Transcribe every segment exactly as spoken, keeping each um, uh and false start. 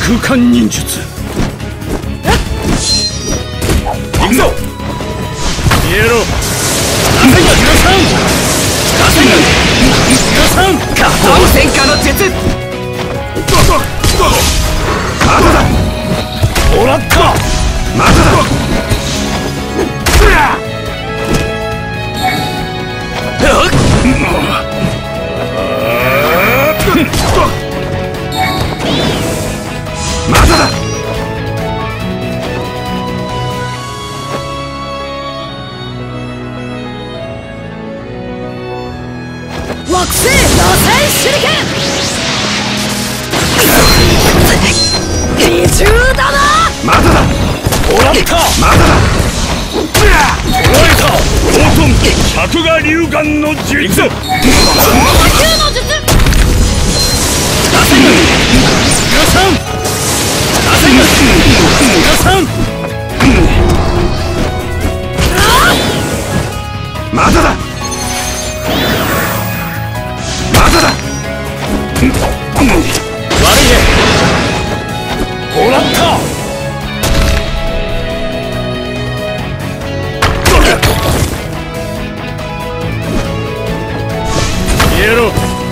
空間忍術。行くぞ。消えろ。螺旋が許さん。螺旋が許さん。下方戦火の術。まだだ。もらった。まだだ。まだだ。 惑星螺旋手裏剣。二重だな。 まだだ。もらった。まだだ。捕らえた。黄遁百牙流眼の術。行くぞ。 呼吸の術。 螺旋が許さん。螺旋が許さん。まだだ。まだだ。悪いね。もらった。消えろ。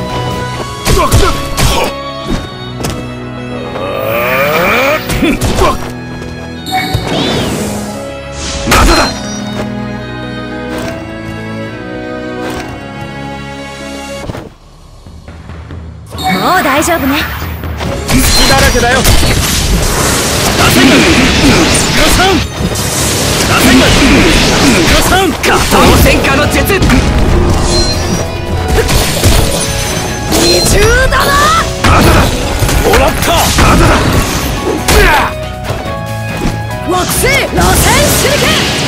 まだだ。 もう大丈夫ね。 隙だらけだよ。螺旋が許さん。螺旋が許さん。下方戦火の術。 二重だな。 まだだ。もらった。まだだ。 惑星螺旋手裏剣。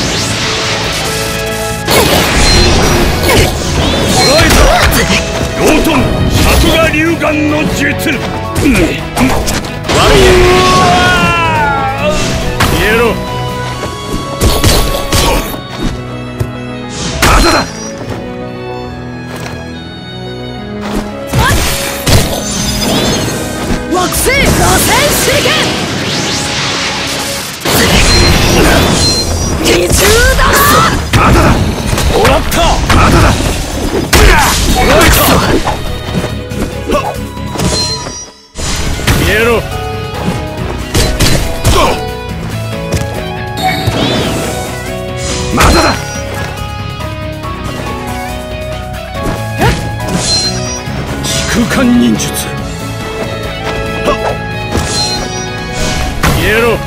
捕らえた。養遁百牙流眼の術。悪いね。消えろ。まだだ。 惑星螺旋手裏剣。二重だな。 まだだ。もらった。まだだ。捕らえた。消えろ。まだだ。時空間忍術。消えろ。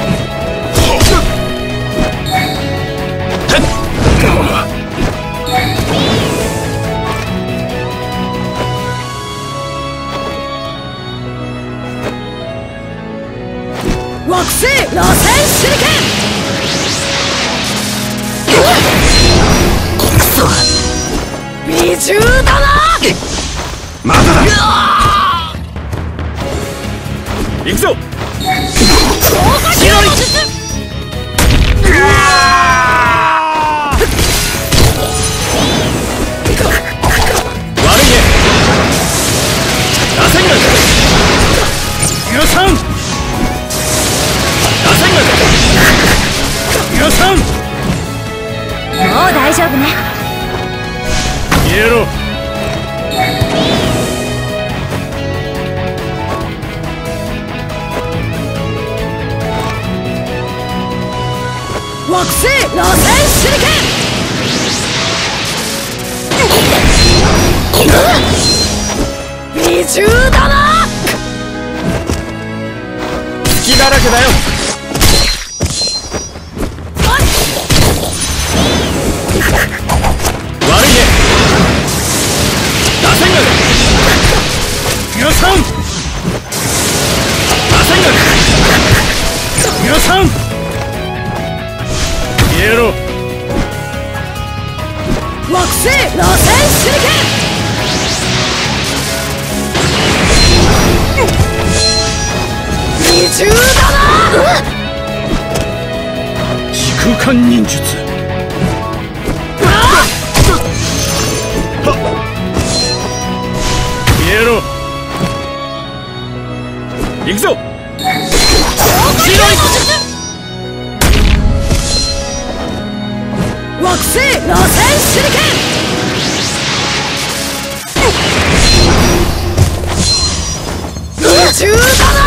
惑星螺旋手裏剣。くそ。二重だな。 まだだ。行くぞ。 超過球の術。 悪いね。螺旋が許さん。螺旋が許さん。 もう大丈夫ね。 消えろ。 惑星螺旋手裏剣。二重だな。 隙だらけだよ。悪いね。螺旋が許さん。螺旋が許さん。消えろ。 惑星螺旋手裏剣。二重だな。 時空間忍術。消えろ。 行くぞ。 惑星螺旋手裏剣。宇宙だな。